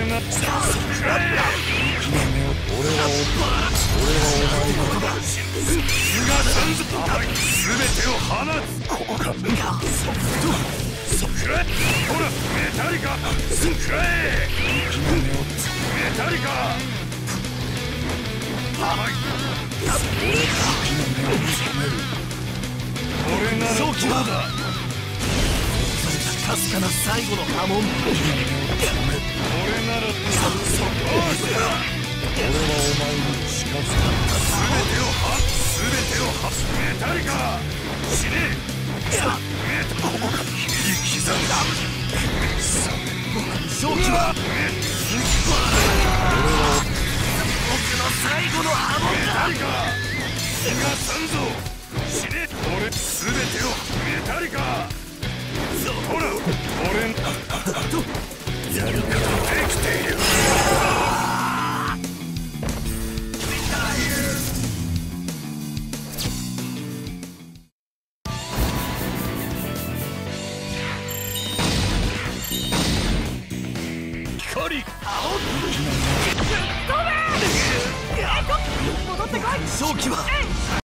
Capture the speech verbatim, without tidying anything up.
なさあそくらえ。 俺は俺はお前だ。 湯が三ぞすべてを放つ。 ここか。 そくらえ。ほらメタリカそくらえ。メタリカ甘い。俺ならどうだ。 かすかな最後の波紋。 俺ならどうだ。 俺はお前に近づく。 すべてをはすべてをはメタリカ死ね。メタここか。切り刻んだ。 勝機は僕の最後の波紋だ。 メタリカ火が三ぞ死ね。俺すべてをメタリカほら俺やり方できている。光勝機は